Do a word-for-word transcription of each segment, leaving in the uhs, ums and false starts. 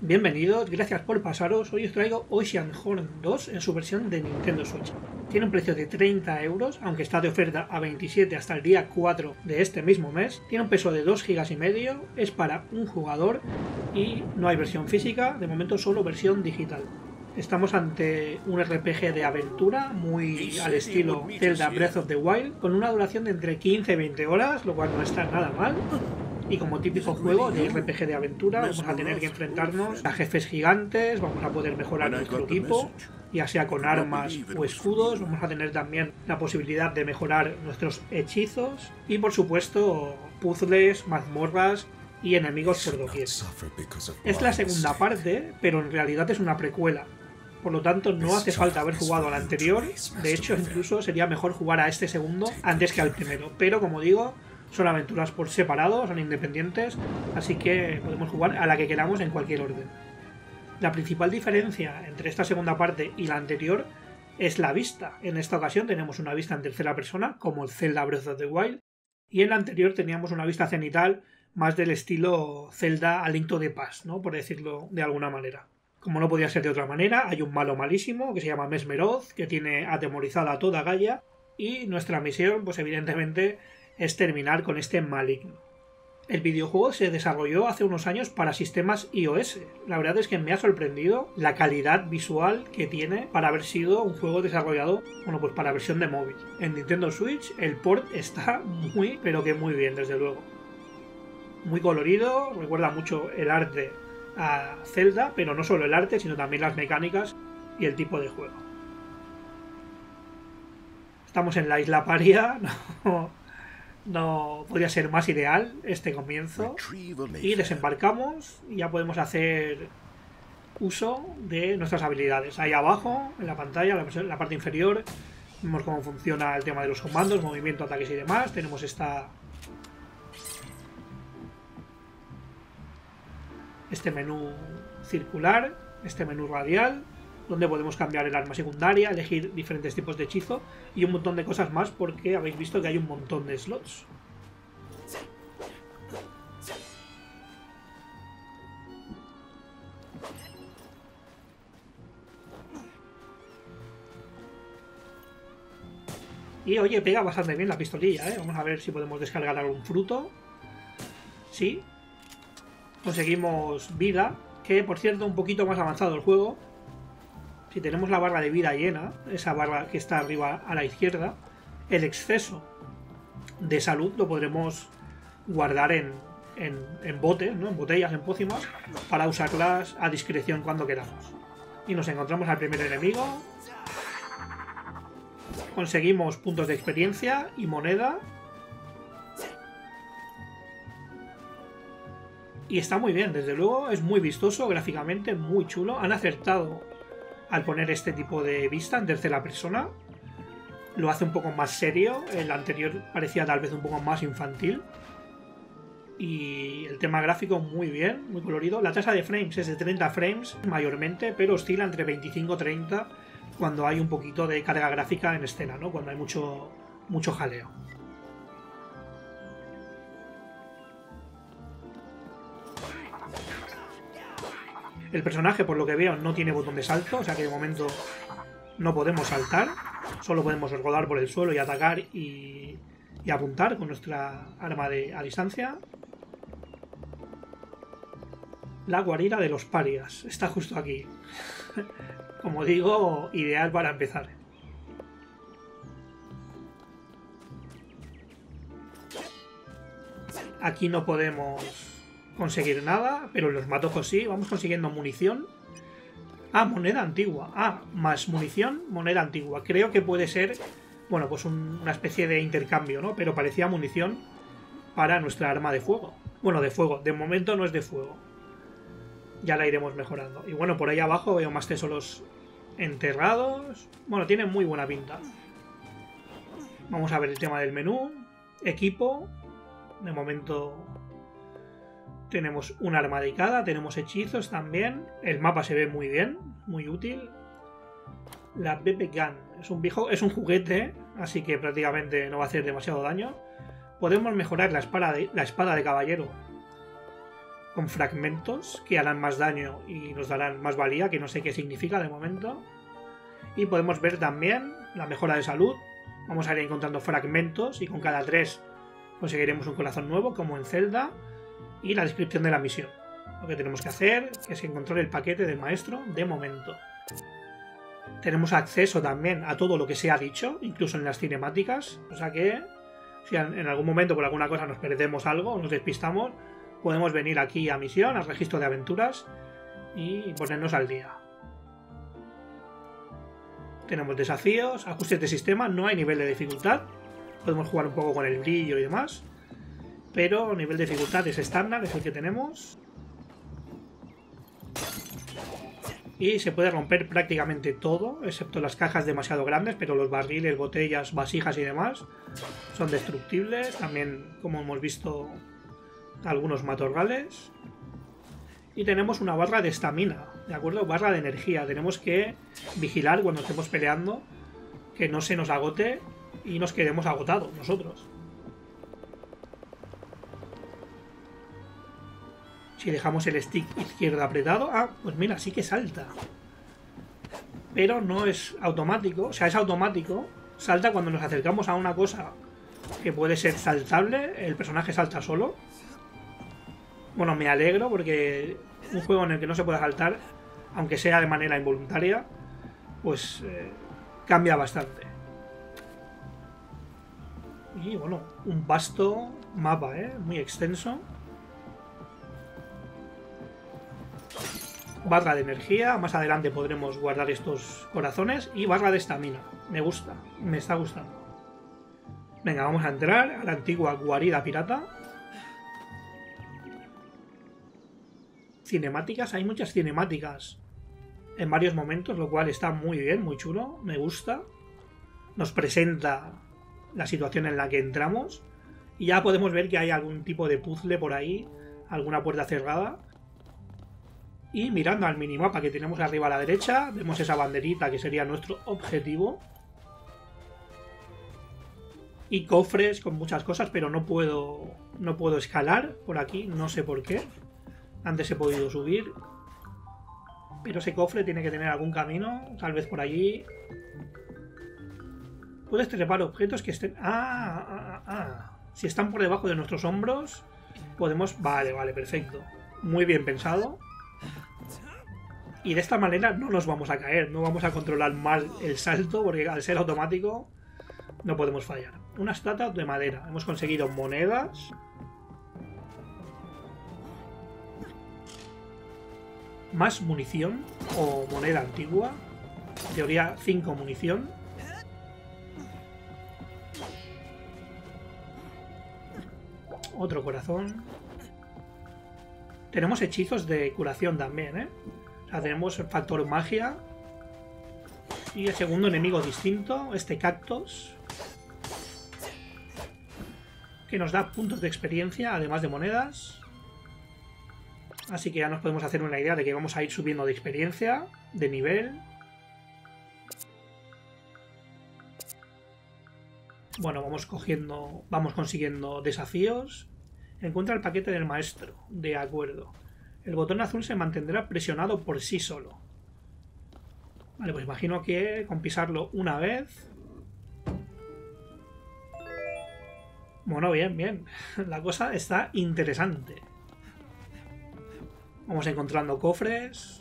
Bienvenidos, gracias por pasaros. Hoy os traigo Oceanhorn dos en su versión de Nintendo Switch. Tiene un precio de treinta euros, aunque está de oferta a veintisiete hasta el día cuatro de este mismo mes. Tiene un peso de dos gigas y medio, es para un jugador y no hay versión física, de momento solo versión digital. Estamos ante un R P G de aventura muy al estilo Zelda Breath of the Wild, con una duración de entre quince y veinte horas, lo cual no está nada mal. Y como típico juego de R P G de aventura, vamos a tener que enfrentarnos a jefes gigantes, vamos a poder mejorar nuestro equipo, ya sea con armas o escudos, vamos a tener también la posibilidad de mejorar nuestros hechizos y por supuesto puzzles, mazmorras y enemigos por doquier. Es la segunda parte, pero en realidad es una precuela. Por lo tanto, no hace falta haber jugado al anterior. De hecho, incluso sería mejor jugar a este segundo antes que al primero. Pero, como digo, son aventuras por separado, son independientes, así que podemos jugar a la que queramos en cualquier orden. La principal diferencia entre esta segunda parte y la anterior es la vista. En esta ocasión tenemos una vista en tercera persona, como el Zelda Breath of the Wild, y en la anterior teníamos una vista cenital más del estilo Zelda A Link to the Past, ¿no? Por decirlo de alguna manera. Como no podía ser de otra manera, hay un malo malísimo que se llama Mesmeroth, que tiene atemorizada a toda Gaia, y nuestra misión, pues evidentemente, es terminar con este maligno. El videojuego se desarrolló hace unos años para sistemas iOS. La verdad es que me ha sorprendido la calidad visual que tiene para haber sido un juego desarrollado, bueno, pues para versión de móvil. En Nintendo Switch el port está muy, pero que muy bien, desde luego. Muy colorido, recuerda mucho el arte a Zelda, pero no solo el arte, sino también las mecánicas y el tipo de juego. Estamos en la isla Paria, no, no podría ser más ideal este comienzo, y desembarcamos y ya podemos hacer uso de nuestras habilidades. Ahí abajo, en la pantalla, en la parte inferior, vemos cómo funciona el tema de los comandos, movimiento, ataques y demás. Tenemos esta este menú circular, este menú radial, donde podemos cambiar el arma secundaria, elegir diferentes tipos de hechizo y un montón de cosas más, porque habéis visto que hay un montón de slots. Y oye, pega bastante bien la pistolilla, ¿eh? Vamos a ver si podemos descargar algún fruto. Sí. Conseguimos vida, que por cierto un poquito más avanzado el juego. Si tenemos la barra de vida llena, esa barra que está arriba a la izquierda, el exceso de salud lo podremos guardar en, en, en botes, ¿no? En botellas, en pócimas, para usarlas a discreción cuando queramos. Y nos encontramos al primer enemigo. Conseguimos puntos de experiencia y moneda. Y está muy bien, desde luego, es muy vistoso, gráficamente muy chulo. Han acertado al poner este tipo de vista en tercera persona. Lo hace un poco más serio, el anterior parecía tal vez un poco más infantil. Y el tema gráfico muy bien, muy colorido. La tasa de frames es de treinta frames mayormente, pero oscila entre veinticinco y treinta cuando hay un poquito de carga gráfica en escena, ¿no? Cuando hay mucho, mucho jaleo. El personaje, por lo que veo, no tiene botón de salto, o sea que de momento no podemos saltar. Solo podemos rodar por el suelo y atacar y, y apuntar con nuestra arma de, a distancia. La guarida de los parias está justo aquí. Como digo, ideal para empezar. Aquí no podemos conseguir nada, pero en los matojos sí. Vamos consiguiendo munición. Ah, moneda antigua. Ah, más munición, moneda antigua. Creo que puede ser, bueno, pues un, una especie de intercambio, ¿no? Pero parecía munición para nuestra arma de fuego. Bueno, de fuego. De momento no es de fuego. Ya la iremos mejorando. Y bueno, por ahí abajo veo más tesoros enterrados. Bueno, tiene muy buena pinta. Vamos a ver el tema del menú. Equipo. De momento tenemos un arma dedicada, tenemos hechizos también. El mapa se ve muy bien, muy útil. La B B Gun es un viejo, es un juguete, así que prácticamente no va a hacer demasiado daño. Podemos mejorar la espada de, la espada de caballero con fragmentos que harán más daño y nos darán más valía, que no sé qué significa de momento. Y podemos ver también la mejora de salud. Vamos a ir encontrando fragmentos y con cada tres conseguiremos un corazón nuevo, como en Zelda. Y la descripción de la misión. Lo que tenemos que hacer es encontrar el paquete del maestro de momento. Tenemos acceso también a todo lo que se ha dicho, incluso en las cinemáticas. O sea que si en algún momento por alguna cosa nos perdemos algo o nos despistamos, podemos venir aquí a misión, al registro de aventuras y ponernos al día. Tenemos desafíos, ajustes de sistema, no hay nivel de dificultad. Podemos jugar un poco con el brillo y demás. Pero el nivel de dificultad es estándar, es el que tenemos. Y se puede romper prácticamente todo, excepto las cajas demasiado grandes, pero los barriles, botellas, vasijas y demás son destructibles. También, como hemos visto, algunos matorrales. Y tenemos una barra de estamina, ¿de acuerdo? Barra de energía. Tenemos que vigilar cuando estemos peleando que no se nos agote y nos quedemos agotados nosotros. Si dejamos el stick izquierdo apretado... Ah, pues mira, sí que salta. Pero no es automático. O sea, es automático. Salta cuando nos acercamos a una cosa que puede ser saltable. El personaje salta solo. Bueno, me alegro porque un juego en el que no se pueda saltar, aunque sea de manera involuntaria, pues eh, cambia bastante. Y bueno, un vasto mapa, ¿eh? Muy extenso. Barra de energía, más adelante podremos guardar estos corazones. Y barra de estamina, me gusta, me está gustando. Venga, vamos a entrar a la antigua guarida pirata. Cinemáticas, hay muchas cinemáticas en varios momentos, lo cual está muy bien, muy chulo, me gusta. Nos presenta la situación en la que entramos y ya podemos ver que hay algún tipo de puzzle por ahí, alguna puerta cerrada. Y mirando al minimapa que tenemos arriba a la derecha, vemos esa banderita que sería nuestro objetivo. Y cofres con muchas cosas, pero no puedo, no puedo escalar por aquí, no sé por qué. Antes he podido subir. Pero ese cofre tiene que tener algún camino, tal vez por allí. Puedes trepar objetos que estén... Ah, ah, ah. Si están por debajo de nuestros hombros, podemos... Vale, vale, perfecto. Muy bien pensado. Y de esta manera no nos vamos a caer, no vamos a controlar mal el salto, porque al ser automático no podemos fallar. Una estatua de madera. Hemos conseguido monedas. Más munición o moneda antigua. En teoría cinco munición. Otro corazón. Tenemos hechizos de curación también, ¿eh? O sea, tenemos el factor magia. Y el segundo enemigo distinto, este cactus, que nos da puntos de experiencia, además de monedas. Así que ya nos podemos hacer una idea de que vamos a ir subiendo de experiencia, de nivel. Bueno, vamos cogiendo, vamos consiguiendo desafíos. Encuentra el paquete del maestro. De acuerdo. El botón azul se mantendrá presionado por sí solo. Vale, pues imagino que con pisarlo una vez... Bueno, bien, bien. La cosa está interesante. Vamos encontrando cofres.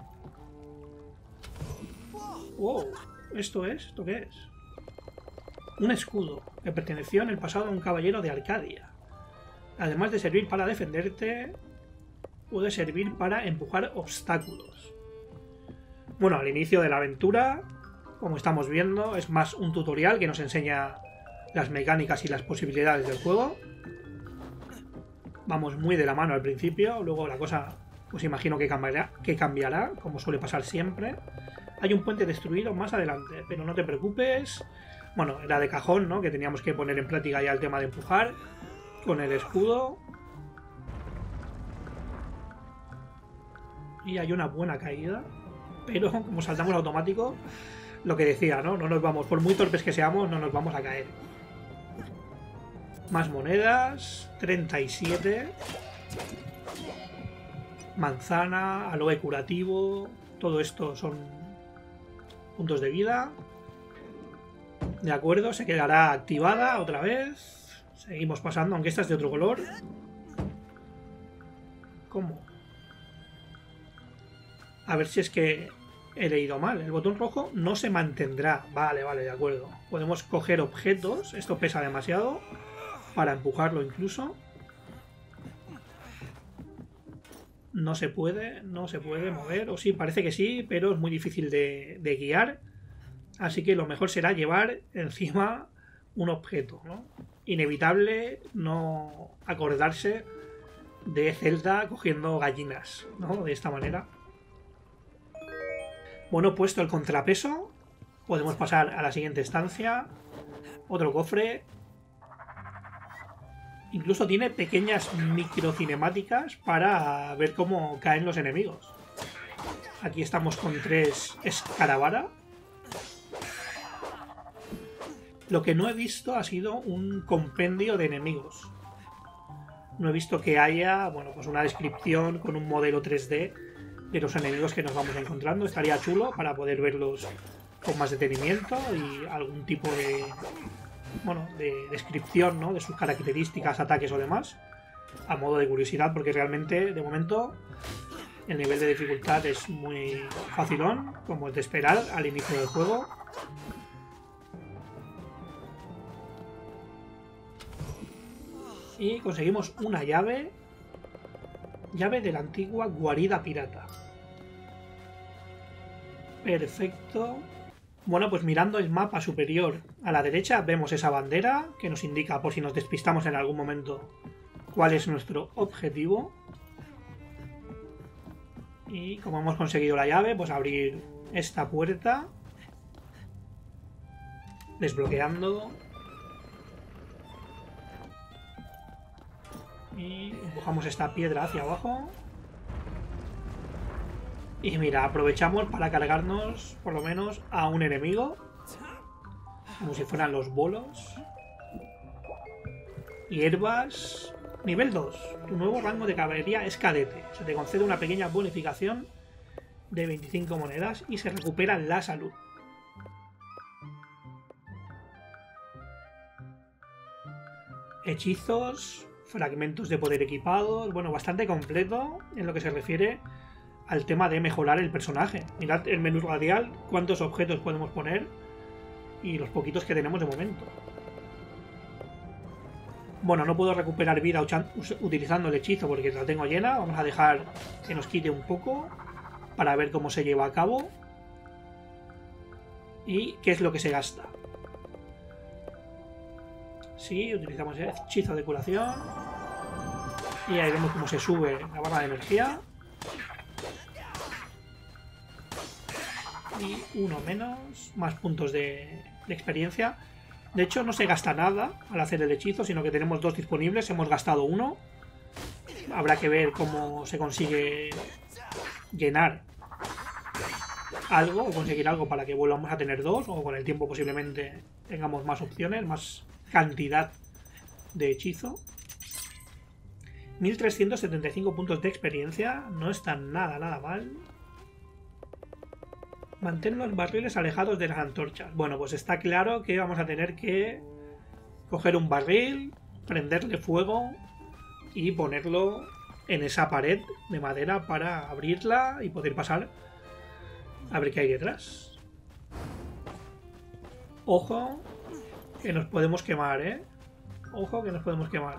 Wow, ¿esto es? ¿Esto qué es? Un escudo que perteneció en el pasado a un caballero de Arcadia. Además de servir para defenderte, puede servir para empujar obstáculos. Bueno, al inicio de la aventura, como estamos viendo, es más un tutorial que nos enseña las mecánicas y las posibilidades del juego. Vamos muy de la mano al principio, luego la cosa, pues imagino que cambiará, que cambiará, como suele pasar siempre. Hay un puente destruido más adelante, pero no te preocupes. Bueno, era de cajón, ¿no? Que teníamos que poner en práctica ya el tema de empujar con el escudo. Y hay una buena caída, pero como saltamos automático, lo que decía, ¿no? No nos vamos, por muy torpes que seamos, no nos vamos a caer. Más monedas, treinta y siete. manzana, aloe curativo, todo esto son puntos de vida. De acuerdo, se quedará activada otra vez. Seguimos pasando, aunque esta es de otro color. ¿Cómo? A ver si es que he leído mal. El botón rojo no se mantendrá. Vale, vale, de acuerdo. Podemos coger objetos. Esto pesa demasiado para empujarlo incluso. No se puede, no se puede mover. O sí, parece que sí, pero es muy difícil de, de guiar. Así que lo mejor será llevar encima un objeto, ¿no? Inevitable no acordarse de Zelda cogiendo gallinas, ¿no? De esta manera. Bueno, puesto el contrapeso, podemos pasar a la siguiente estancia. Otro cofre. Incluso tiene pequeñas microcinemáticas para ver cómo caen los enemigos. Aquí estamos con tres Escarabara. Lo que no he visto ha sido un compendio de enemigos. No he visto que haya, bueno, pues una descripción con un modelo tres D de los enemigos que nos vamos encontrando. Estaría chulo para poder verlos con más detenimiento y algún tipo de, bueno, de descripción, ¿no? De sus características, ataques o demás, a modo de curiosidad, porque realmente, de momento, el nivel de dificultad es muy facilón, como es de esperar al inicio del juego. Y conseguimos una llave. Llave de la antigua guarida pirata. Perfecto. Bueno, pues mirando el mapa superior a la derecha vemos esa bandera que nos indica, por si nos despistamos en algún momento, cuál es nuestro objetivo. Y como hemos conseguido la llave, pues abrir esta puerta. Desbloqueando. Y empujamos esta piedra hacia abajo. Y mira, aprovechamos para cargarnos por lo menos a un enemigo. Como si fueran los bolos. Hierbas. Nivel dos. Tu nuevo rango de caballería es cadete. Se te concede una pequeña bonificación de veinticinco monedas y se recupera la salud. Hechizos. Fragmentos de poder equipados. Bueno, bastante completo en lo que se refiere al tema de mejorar el personaje. Mirad el menú radial, cuántos objetos podemos poner y los poquitos que tenemos de momento. Bueno, no puedo recuperar vida utilizando el hechizo porque la tengo llena. Vamos a dejar que nos quite un poco para ver cómo se lleva a cabo y qué es lo que se gasta. Sí, utilizamos el hechizo de curación. Y ahí vemos cómo se sube la barra de energía. Y uno menos, más puntos de, de experiencia. De hecho, no se gasta nada al hacer el hechizo, sino que tenemos dos disponibles. Hemos gastado uno. Habrá que ver cómo se consigue llenar algo o conseguir algo para que volvamos a tener dos. O con el tiempo posiblemente tengamos más opciones, más cantidad de hechizo. mil trescientos setenta y cinco puntos de experiencia. No está nada, nada mal. Mantén los barriles alejados de las antorchas. Bueno, pues está claro que vamos a tener que coger un barril, prenderle fuego y ponerlo en esa pared de madera para abrirla y poder pasar a ver qué hay detrás. Ojo, que nos podemos quemar, ¿eh? Ojo, que nos podemos quemar.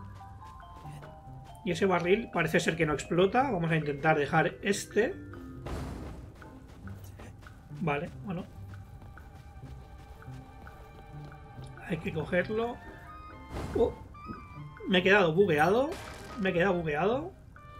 Y ese barril parece ser que no explota. Vamos a intentar dejar este. Vale, bueno. Hay que cogerlo. Uh, me he quedado bugueado. Me he quedado bugueado.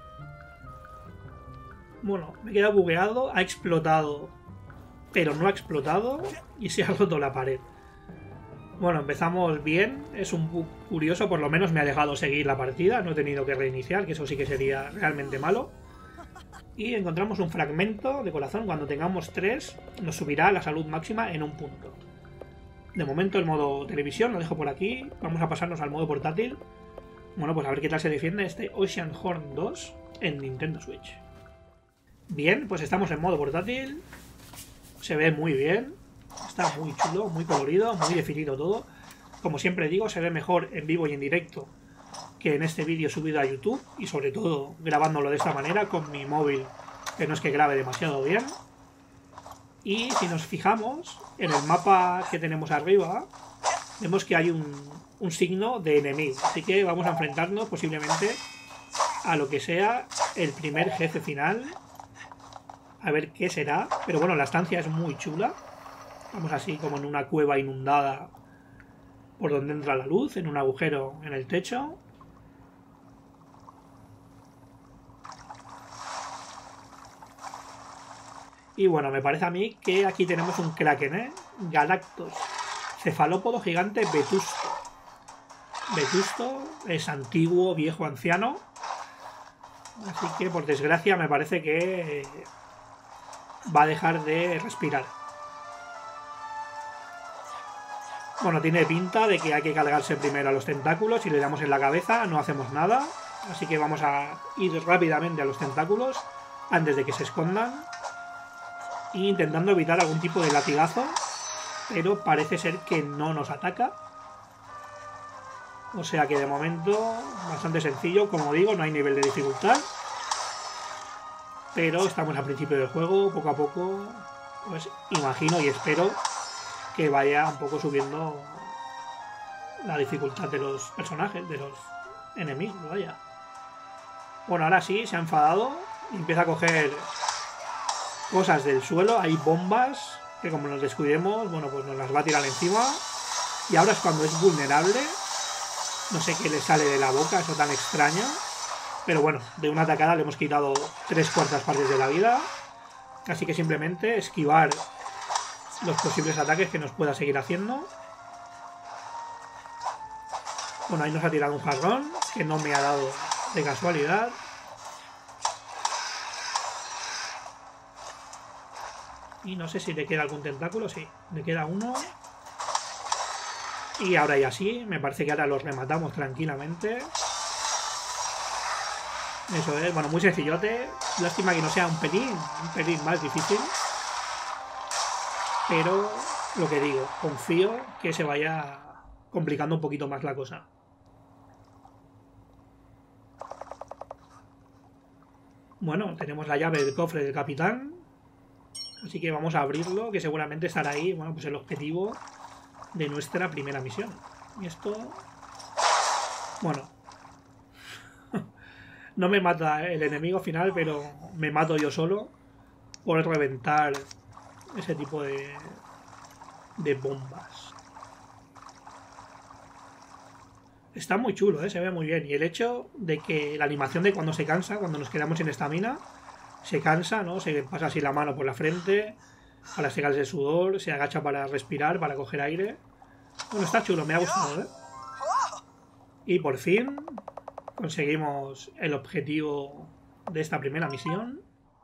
Bueno, me he quedado bugueado. Ha explotado. Pero no ha explotado. Y se ha roto la pared. Bueno, empezamos bien. Es un bug curioso. Por lo menos me ha dejado seguir la partida. No he tenido que reiniciar, que eso sí que sería realmente malo. Y encontramos un fragmento de corazón. Cuando tengamos tres, nos subirá la salud máxima en un punto. De momento el modo televisión lo dejo por aquí. Vamos a pasarnos al modo portátil. Bueno, pues a ver qué tal se defiende este Oceanhorn dos en Nintendo Switch. Bien, pues estamos en modo portátil. Se ve muy bien. Está muy chulo, muy colorido, muy definido todo. Como siempre digo, se ve mejor en vivo y en directo que en este vídeo subido a YouTube. Y sobre todo grabándolo de esta manera con mi móvil, que no es que grabe demasiado bien. Y si nos fijamos en el mapa que tenemos arriba, vemos que hay un, un signo de enemigo. Así que vamos a enfrentarnos posiblemente a lo que sea el primer jefe final. A ver qué será. Pero bueno, la estancia es muy chula. Vamos así como en una cueva inundada por donde entra la luz, en un agujero en el techo. Y bueno, me parece a mí que aquí tenemos un Kraken, ¿eh? Galactos. Cefalópodo gigante vetusto. Vetusto es antiguo, viejo, anciano. Así que, por desgracia, me parece que va a dejar de respirar. Bueno, tiene pinta de que hay que cargarse primero a los tentáculos y le damos en la cabeza, no hacemos nada. Así que vamos a ir rápidamente a los tentáculos antes de que se escondan. E intentando evitar algún tipo de latigazo, pero parece ser que no nos ataca. O sea que de momento bastante sencillo, como digo, no hay nivel de dificultad. Pero estamos al principio del juego, poco a poco, pues imagino y espero que vaya un poco subiendo la dificultad de los personajes, de los enemigos, vaya. Bueno, ahora sí, se ha enfadado y empieza a coger cosas del suelo. Hay bombas que como nos descuidemos, bueno, pues nos las va a tirar encima. Y ahora es cuando es vulnerable. No sé qué le sale de la boca, eso tan extraño. Pero bueno, de una atacada le hemos quitado tres cuartas partes de la vida. Así que simplemente esquivar los posibles ataques que nos pueda seguir haciendo. Bueno, ahí nos ha tirado un jarrón, que no me ha dado de casualidad. Y no sé si le queda algún tentáculo, sí, le queda uno. Y ahora ya sí, me parece que ahora los rematamos tranquilamente. Eso es, bueno, muy sencillote. Lástima que no sea un pelín, un pelín más difícil. Pero, lo que digo, confío que se vaya complicando un poquito más la cosa. Bueno, tenemos la llave del cofre del capitán. Así que vamos a abrirlo, que seguramente estará ahí, bueno, pues el objetivo de nuestra primera misión. Y esto... Bueno. No me mata el enemigo final, pero me mato yo solo por reventar ese tipo de, de bombas. Está muy chulo, ¿eh? Se ve muy bien. Y el hecho de que la animación de cuando se cansa, cuando nos quedamos sin estamina, se cansa, ¿no? Se pasa así la mano por la frente para secarse el sudor, se agacha para respirar, para coger aire. Bueno, está chulo, me ha gustado, ¿eh? Y por fin conseguimos el objetivo de esta primera misión.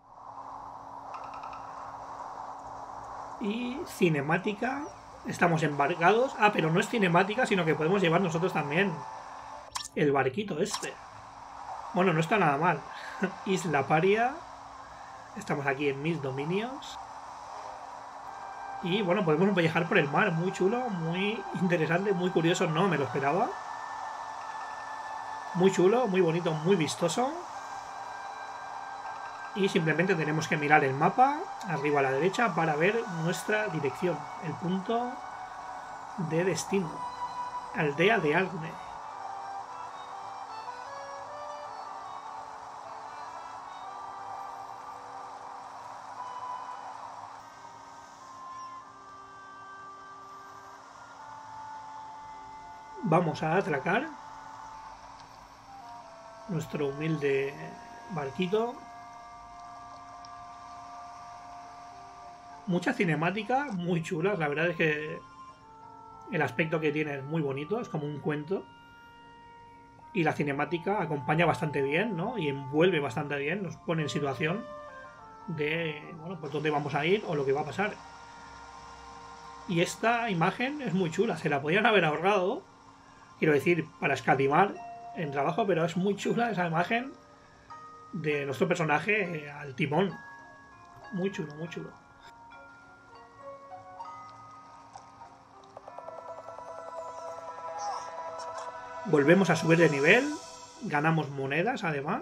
Y cinemática. Estamos embarcados. Ah, pero no es cinemática, sino que podemos llevar nosotros también el barquito este. Bueno, no está nada mal. Isla Paria. Estamos aquí en mis dominios. Y bueno, podemos viajar por el mar. Muy chulo, muy interesante, muy curioso. No me lo esperaba. Muy chulo, muy bonito, muy vistoso. Y simplemente tenemos que mirar el mapa, arriba a la derecha, para ver nuestra dirección. El punto de destino. Aldea de Algne. Vamos a atracar nuestro humilde barquito. Mucha cinemática, muy chula. La verdad es que el aspecto que tiene es muy bonito, es como un cuento. Y la cinemática acompaña bastante bien, ¿no? Y envuelve bastante bien, nos pone en situación de, bueno, pues dónde vamos a ir o lo que va a pasar. Y esta imagen es muy chula, se la podían haber ahorrado, quiero decir, para escatimar en trabajo, pero es muy chula esa imagen de nuestro personaje eh, al timón. Muy chulo, muy chulo. Volvemos a subir de nivel, ganamos monedas además.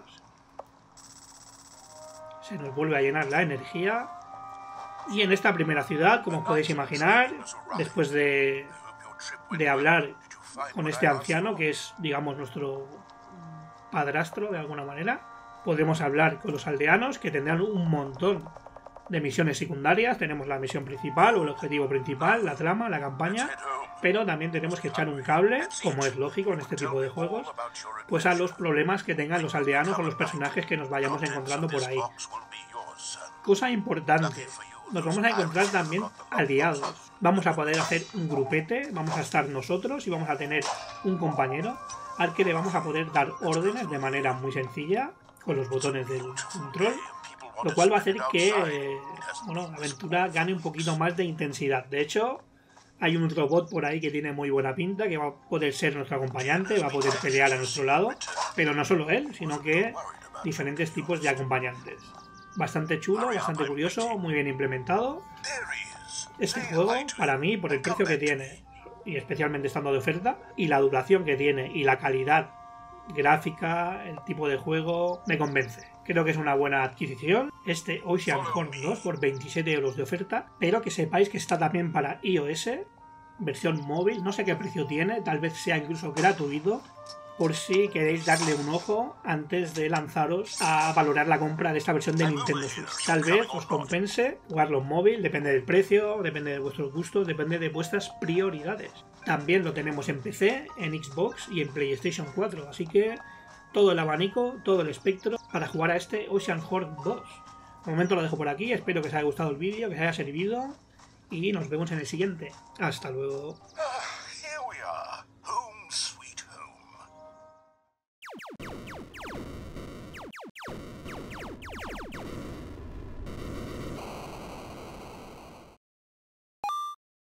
Se nos vuelve a llenar la energía. Y en esta primera ciudad, como podéis imaginar, después de, de hablar con este anciano, que es, digamos, nuestro padrastro de alguna manera, podremos hablar con los aldeanos, que tendrán un montón de misiones secundarias. Tenemos la misión principal o el objetivo principal, la trama, la campaña, pero también tenemos que echar un cable, como es lógico en este tipo de juegos, pues a los problemas que tengan los aldeanos o los personajes que nos vayamos encontrando por ahí. Cosa importante, nos vamos a encontrar también aliados. Vamos a poder hacer un grupete, vamos a estar nosotros y vamos a tener un compañero al que le vamos a poder dar órdenes de manera muy sencilla con los botones del control, lo cual va a hacer que eh, bueno, la aventura gane un poquito más de intensidad. De hecho, hay un robot por ahí que tiene muy buena pinta, que va a poder ser nuestro acompañante, va a poder pelear a nuestro lado, pero no solo él, sino que diferentes tipos de acompañantes. Bastante chulo, bastante curioso, muy bien implementado. Este juego, para mí, por el precio que tiene, y especialmente estando de oferta, y la duración que tiene, y la calidad gráfica, el tipo de juego, me convence. Creo que es una buena adquisición, este Oceanhorn dos por veintisiete euros de oferta, pero que sepáis que está también para iOS, versión móvil, no sé qué precio tiene, tal vez sea incluso gratuito, por si queréis darle un ojo antes de lanzaros a valorar la compra de esta versión de Nintendo Switch. Tal vez os compense jugarlo en móvil, depende del precio, depende de vuestros gustos, depende de vuestras prioridades. También lo tenemos en P C, en Xbox y en PlayStation cuatro, así que todo el abanico, todo el espectro para jugar a este Oceanhorn dos. De momento lo dejo por aquí, espero que os haya gustado el vídeo, que os haya servido y nos vemos en el siguiente. Hasta luego.